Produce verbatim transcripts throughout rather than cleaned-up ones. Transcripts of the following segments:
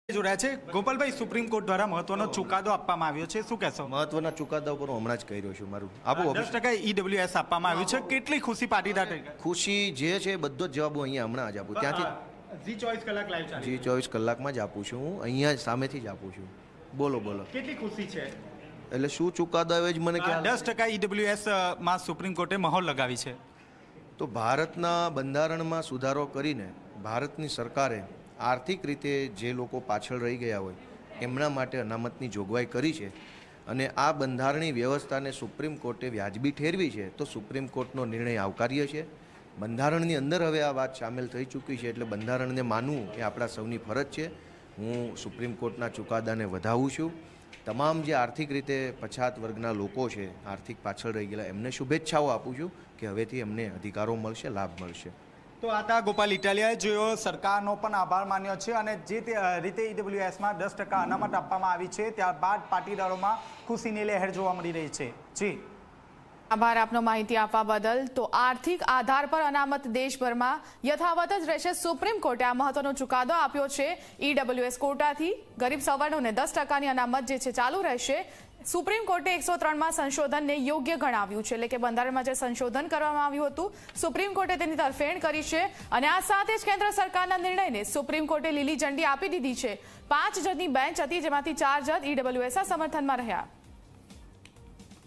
જોડાયા છે ગોપાલભાઈ, supreme court દ્વારા મહત્વનો ચુકાદો આપવામાં આવ્યો છે, શું કહેશો? મહત્વના ચુકાદા ઉપર હું હમણાં જ કહી રહ્યો છું મારું આપો દસ ટકા ઈડબ્લ્યુએસ આપવામાં આવ્યું છે, કેટલી ખુશી પાટીદાર ખુશી જે છે બધો જ જવાબો અહીંયા હમણાં જ આપું ત્યાંથી જી ચોવીસ કલાક લાઈવ ચાલે જી ચોવીસ કલાકમાં જ આપું છું હું અહીંયા જ સામેથી જ આપું છું. બોલો બોલો કેટલી ખુશી છે? એટલે શું ચુકાદો આવ્યો જ મને ખ્યાલ દસ ટકા ઈડબ્લ્યુએસ માં સુપ્રીમ કોર્ટે મહોર લગાવી છે. તો ભારતના બંધારણમાં સુધારો કરીને ભારતની સરકારે આર્થિક રીતે જે લોકો પાછળ રહી ગયા હોય એમના માટે અનામતની જોગવાઈ કરી છે અને આ બંધારણીય વ્યવસ્થાને સુપ્રીમ કોર્ટે વ્યાજબી ઠેરવી છે. તો સુપ્રીમ કોર્ટનો નિર્ણય આવકાર્ય છે. બંધારણની અંદર હવે આ વાત સામેલ થઈ ચૂકી છે એટલે બંધારણને માનવું એ આપણા સૌની ફરજ છે. હું સુપ્રીમ કોર્ટના ચુકાદાને વધાવું છું. તમામ જે આર્થિક રીતે પછાત વર્ગના લોકો છે, આર્થિક પાછળ રહી ગયેલા, એમને શુભેચ્છાઓ આપું છું કે હવેથી એમને અધિકારો મળશે, લાભ મળશે. તો આ હતા ગોપાલ ઇટાલિયાએ, જેઓ સરકારનો પણ આભાર માન્યો છે અને જે તે રીતે ઈડબ્લ્યુએસમાં દસ ટકા અનામત આપવામાં આવી છે ત્યારબાદ પાટીદારોમાં ખુશીની લહેર જોવા મળી રહી છે. જી આભાર આપનો માહિતી આપવા બદલ. તો આર્થિક આધાર પર અનામત દેશભરમાં યથાવત જ રહેશે. સુપ્રીમ કોર્ટે આ મહત્વનો ચુકાદો આપ્યો છે. ઈડબ્લ્યુએસ કોટાથી ગરીબ સવર્ણોને દસ ટકાની અનામત જે છે ચાલુ રહેશે. સુપ્રીમ કોર્ટે એકસો ત્રણમાં સંશોધનને યોગ્ય ગણાવ્યું છે, એટલે કે બંધારણમાં જે સંશોધન કરવામાં આવ્યું હતું સુપ્રીમ કોર્ટે તેની તરફેણ કરી છે અને આ સાથે જ કેન્દ્ર સરકારના નિર્ણયને સુપ્રીમ કોર્ટે લીલી ઝંડી આપી દીધી છે. પાંચ જજની બેન્ચ હતી, જેમાંથી ચાર જજ ઈડબ્લ્યુએસના સમર્થનમાં રહ્યા.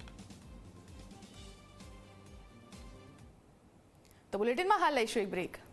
તો બુલેટિનમાં હાલ લઈશું એક બ્રેક.